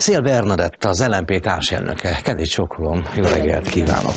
Szél Bernadett, az LMP társelnöke. Kedvélyt csókolom, jó reggelt kívánok.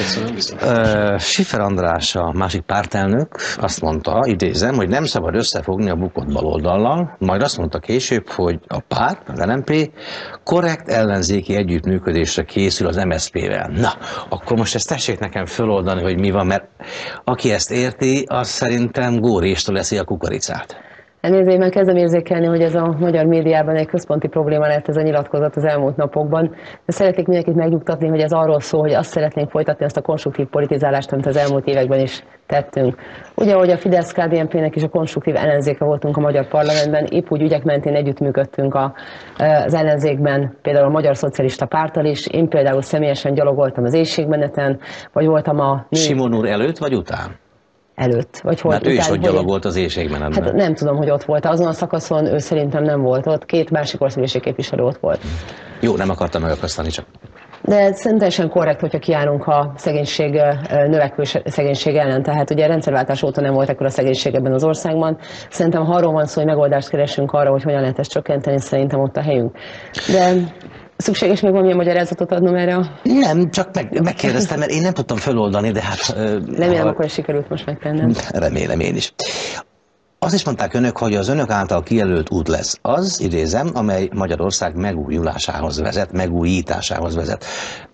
Schiffer András, a másik pártelnök azt mondta, idézem, hogy nem szabad összefogni a bukott baloldallal, majd azt mondta később, hogy a párt, az LMP korrekt ellenzéki együttműködésre készül az MSZP-vel. Na, akkor most ezt tessék nekem föloldani, hogy mi van, mert aki ezt érti, az szerintem góréstől eszi a kukoricát. Elnézést, már kezdem érzékelni, hogy ez a magyar médiában egy központi probléma lett ez a nyilatkozat az elmúlt napokban. De szeretnék mindenkit megnyugtatni, hogy ez arról szól, hogy azt szeretnénk folytatni, azt a konstruktív politizálást, amit az elmúlt években is tettünk. Ugye, ahogy a Fidesz-KDNP-nek is a konstruktív ellenzéke voltunk a magyar parlamentben, épp úgy ügyek mentén együttműködtünk az ellenzékben, például a Magyar Szocialista Párttal is. Én például személyesen gyalogoltam az éhségmeneten, vagy voltam a... Simon úr előtt vagy után? Előtt. Vagy hol, mert ő is ott gyalogolt az éhségmenetben. Hát nem tudom, hogy ott volt. Azon a szakaszon ő szerintem nem volt ott. Két másik országgyűlési képviselő ott volt. Jó, nem akartam megakasztani csak. De szerintem korrekt, hogyha kiállunk a szegénység, növekvő szegénység ellen. Tehát ugye a rendszerváltás óta nem volt ekkora szegénység ebben az országban. Szerintem ha arról van szó, hogy megoldást keresünk arra, hogy hogyan lehet ezt csökkenteni, szerintem ott a helyünk. De szükséges még valamilyen magyarázatot adnom erre? Nem, csak megkérdeztem, mert én nem tudtam feloldani, de hát... Remélem, akkor sikerült most megtennem. Remélem én is. Azt is mondták önök, hogy az önök által kijelölt út lesz az, idézem, amely Magyarország megújulásához vezet, megújításához vezet.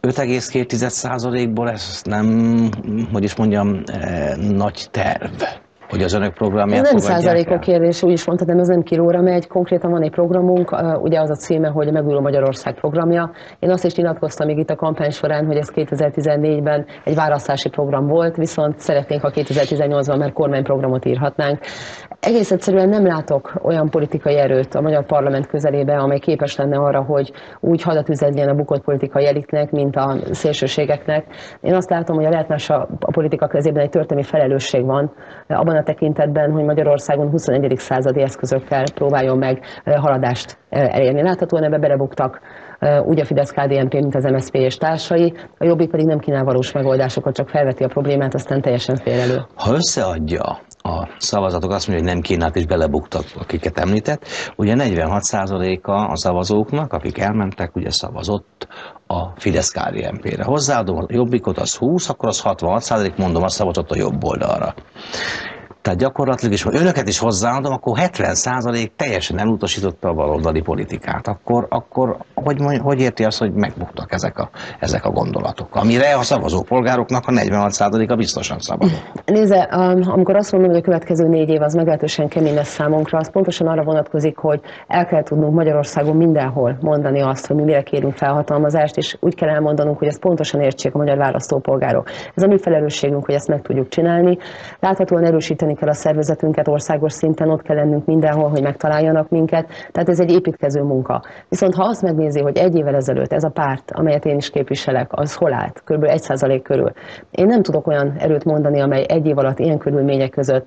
5,2%-ból ez nem, hogy is mondjam, nagy terv, hogy az önök programját ez nem százalékok kérdés, úgy is mondhatom, ez nem kilóra megy. Konkrétan van egy programunk, ugye az a címe, hogy Megújuló Magyarország programja. Én azt is nyilatkoztam még itt a kampány során, hogy ez 2014-ben egy választási program volt, viszont szeretnénk, ha 2018-ban már kormányprogramot írhatnánk. Egész egyszerűen nem látok olyan politikai erőt a magyar parlament közelébe, amely képes lenne arra, hogy úgy hadat üzenjen a bukott politikai elitnek, mint a szélsőségeknek. Én azt látom, hogy a lehetmás a politika kezében egy történelmi felelősség van, abban a tekintetben, hogy Magyarországon 21. századi eszközökkel próbáljon meg haladást elérni. Láthatóan ebbe belebuktak úgy a Fidesz-KDNP, mint az MSZP és társai, a Jobbik pedig nem kínál valós megoldásokat, csak felveti a problémát, aztán teljesen félelő. Ha összeadja a szavazatok, azt mondja, hogy nem kínált és belebuktak, akiket említett, ugye 46%-a a szavazóknak, akik elmentek, ugye szavazott a Fidesz-KDNP-re. Hozzáadom a Jobbikot, az 20, akkor az 66%, mondom, az szavazott a jobb oldalra. Tehát gyakorlatilag is, ha önöket is hozzáadom, akkor 70% teljesen elutasította a baloldali politikát. Akkor hogy érti azt, hogy megbuktak ezek a gondolatok, amire a szavazópolgároknak a 46%-a biztosan szavazott? Nézze, amikor azt mondom, hogy a következő 4 év az meglehetősen kemény lesz számunkra, az pontosan arra vonatkozik, hogy el kell tudnunk Magyarországon mindenhol mondani azt, hogy mi mire kérünk felhatalmazást, és úgy kell elmondanunk, hogy ezt pontosan értsék a magyar választópolgárok. Ez a mi felelősségünk, hogy ezt meg tudjuk csinálni. Láthatóan erősíteni kell a szervezetünket országos szinten, ott kell lennünk mindenhol, hogy megtaláljanak minket. Tehát ez egy építkező munka. Viszont ha azt megnézi, hogy 1 évvel ezelőtt ez a párt, amelyet én is képviselek, az hol állt? Kb. 1% körül. Én nem tudok olyan erőt mondani, amely 1 év alatt ilyen körülmények között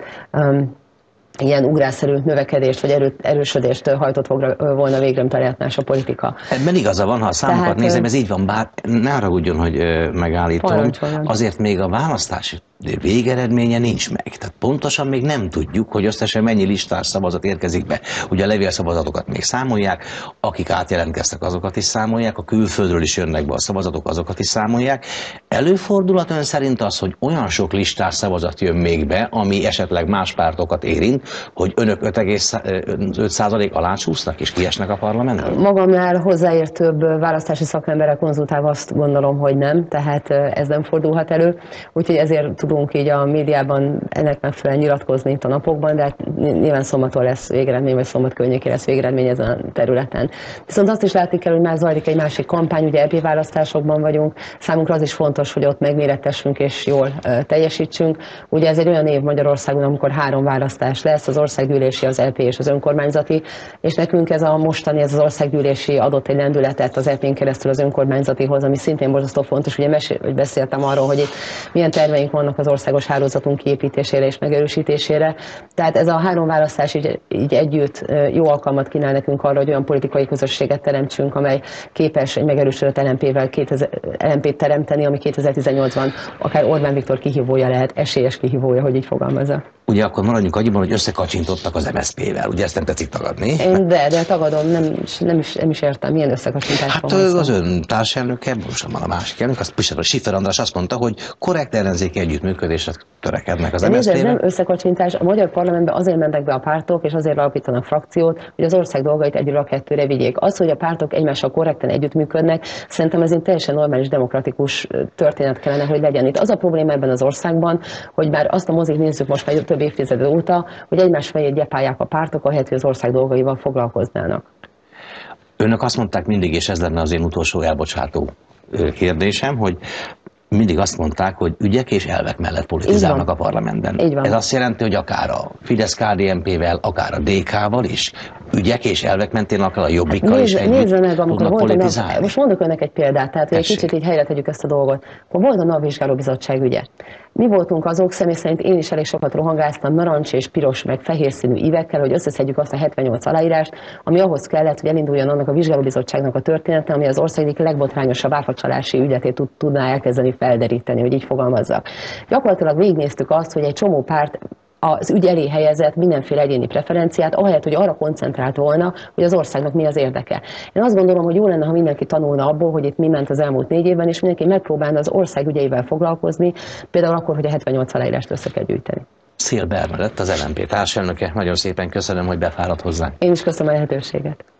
ilyen ugrásszerű növekedést vagy erősödést hajtott volna végre, mint a lehetmás a politika. Ebben igaza van, ha a számokat nézem, ez így van, bár ne haragudjon, hogy megállítom, azért még a választási végeredménye nincs meg. Tehát pontosan még nem tudjuk, hogy összesen mennyi listás szavazat érkezik be. Ugye a levélszavazatokat még számolják, akik átjelentkeztek, azokat is számolják, a külföldről is jönnek be a szavazatok, azokat is számolják. Előfordulhat ön szerint az, hogy olyan sok listás szavazat jön még be, ami esetleg más pártokat érint, hogy önök 5,5% alá csúsznak és kiesnek a parlamentből? Magamnál hozzáértőbb választási szakemberrel konzultálva azt gondolom, hogy nem, tehát ez nem fordulhat elő. Úgyhogy ezért tudunk így a médiában ennek megfelelően nyilatkozni itt a napokban, de hát nyilván szombaton lesz végeredmény, vagy szombat környékén lesz végeredmény ezen a területen. Viszont azt is látni kell, hogy már zajlik egy másik kampány, ugye EP választásokban vagyunk. Számunkra az is fontos, hogy ott megmérettessünk és jól teljesítsünk. Ugye ez egy olyan év Magyarországon, amikor 3 választás lesz, az országgyűlési, az EP és az önkormányzati, és nekünk ez a mostani, ez az országgyűlési adott egy lendületet az EP-n keresztül az önkormányzatihoz, ami szintén borzasztó fontos. Ugye beszéltem arról, hogy itt milyen terveink vannak az országos hálózatunk kiépítésére és megerősítésére. Tehát ez a három választás így együtt jó alkalmat kínál nekünk arra, hogy olyan politikai közösséget teremtsünk, amely képes egy megerősödött LMP-t teremteni, ami 2018-ban akár Orbán Viktor kihívója lehet, esélyes kihívója, hogy így fogalmazza. Ugye akkor maradjunk annyiban, hogy összekacsintottak az MSZP-vel, ugye ezt nem tetszik tagadni? De tagadom, nem is értem, milyen összekacsintás van. Hát az ön társelnöke, most van a másik elnök, a Schiffer András azt mondta, hogy korrekt ellenzéki együttműködésre törekednek az MSZP-vel. Ez nem összekacsintás, a magyar parlamentben azért mentek be a pártok, és azért alapítanak frakciót, hogy az ország dolgait egyről a kettőre vigyék. Az, hogy a pártok egymással korrekten együttműködnek, szerintem ez egy teljesen normális, demokratikus történet kellene, hogy legyen. Itt az a probléma ebben az országban, hogy már azt a mozit nézzük most már több évtized óta, hogy egymás fejét gyepálják a pártok, ahelyett, hogy az ország dolgaival foglalkoznának. Önök azt mondták mindig, és ez lenne az én utolsó elbocsátó kérdésem, hogy mindig azt mondták, hogy ügyek és elvek mellett politizálnak a parlamentben. Ez azt jelenti, hogy akár a Fidesz-KDNP-vel, akár a DK-val is ügyek és elvek mentén akár a Jobbikkal is együtt tudnak politizálni. Most mondok önnek egy példát, tehát hogy egy kicsit így helyre tegyük ezt a dolgot. Akkor volt a NAV-vizsgálóbizottság ügye. Mi voltunk azok, személy szerint én is elég sokat rohangáztam narancs és piros meg fehér színű ívekkel, hogy összeszedjük azt a 78 aláírást, ami ahhoz kellett, hogy elinduljon annak a vizsgálóbizottságnak a története, ami az ország egyik legbotrányosabb áfacsalási ügyetét tudná elkezdeni felderíteni, hogy így fogalmazzak. Gyakorlatilag végignéztük azt, hogy egy csomó párt az ügy elé helyezett mindenféle egyéni preferenciát, ahelyett, hogy arra koncentrált volna, hogy az országnak mi az érdeke. Én azt gondolom, hogy jó lenne, ha mindenki tanulna abból, hogy itt mi ment az elmúlt 4 évben, és mindenki megpróbálna az ország ügyeivel foglalkozni, például akkor, hogy a 78 aláírást össze kell gyűjteni. Széll Bernadett, az LMP társelnöke. Nagyon szépen köszönöm, hogy befáradt hozzánk. Én is köszönöm a lehetőséget.